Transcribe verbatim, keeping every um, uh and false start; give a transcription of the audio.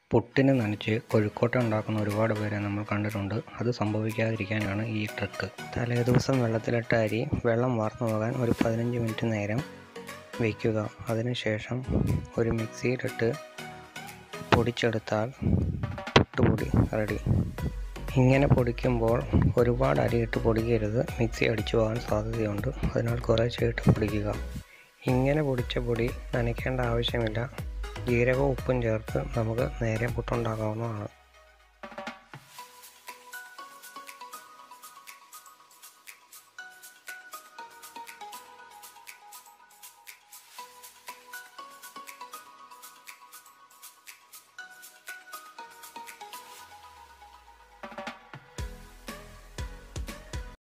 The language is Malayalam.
പുട്ടിന് നനച്ച് കൊഴുക്കട്ട ഉണ്ടാക്കുന്ന ഒരുപാട് പേരെ നമ്മൾ കണ്ടിട്ടുണ്ട്. അത് സംഭവിക്കാതിരിക്കാനാണ് ഈ ട്രിക്ക്. തലേദിവസം വെള്ളത്തിലിട്ട അരി വെള്ളം വാർന്നു പോകാൻ ഒരു പതിനഞ്ച് മിനിറ്റ് നേരം വയ്ക്കുക. അതിനുശേഷം ഒരു മിക്സിയിലിട്ട് പൊടിച്ചെടുത്താൽ പുട്ടുപൊടി റെഡി. ഇങ്ങനെ പൊടിക്കുമ്പോൾ ഒരുപാട് അരിയിട്ട് പൊടിക്കരുത്, മിക്സി അടിച്ചു പോകാൻ സാധ്യതയുണ്ട്. അതിനാൽ കുറേശ്ശെ ഇട്ട് പൊടിക്കുക. ഇങ്ങനെ പൊടിച്ച പൊടി നനയ്ക്കേണ്ട ആവശ്യമില്ല. ജീരകവും ഉപ്പും ചേർത്ത് നമുക്ക് നേരെ പുട്ടുണ്ടാക്കാവുന്നതാണ്.